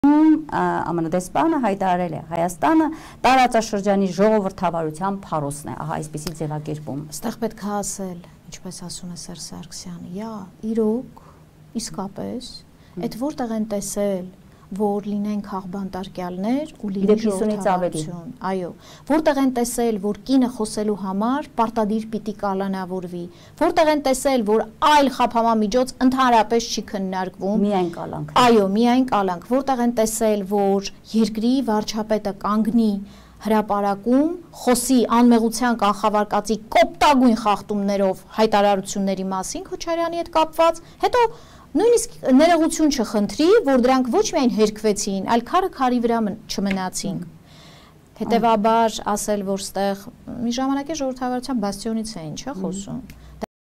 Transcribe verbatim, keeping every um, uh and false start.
Ամանադեսպանը հայտարարել է Հայաստանը տարածաշրջանի ժողովրդավարության փարոսն է, ահա այսպիսի ձևակերպում։ Այստեղ պետք է ասել, ինչպես ասում է Սերժ Սարգսյանը, «Յա, իրոք, իսկապես, այդ որտեղ են տեսել, որ լինեն քաղբանտարկյալներ ու լինի ժողովրդավարություն, այո, որտեղ են տեսել, որ կինը խոսելու համար պարտադիր պիտի կալանավորվի, որտեղ են տեսել, որ այլ խափամամիջոց ընդհանրապես չի քննարկվում, միայն կալանք, այո, միայն կալանք, որտեղ են տեսել, որ երկրի վարչապետը կանգնի հրապարակում, խոսի անմեղության կանխավարկածի կոպտագույն խախտումներով հայտարարությունների մասին Քոչարյանի հետ կապված, հետո նույնիսկ ներողություն չխնդրի, որ դրանք ոչ միայն հերքվեցին, այլ քարը քարի վրա չմնացին։ Հետևաբար ասել, որ ստեղ մի ժամանակի ժողովրդավարության բաստիոնից էին, չէ՞ խոսում։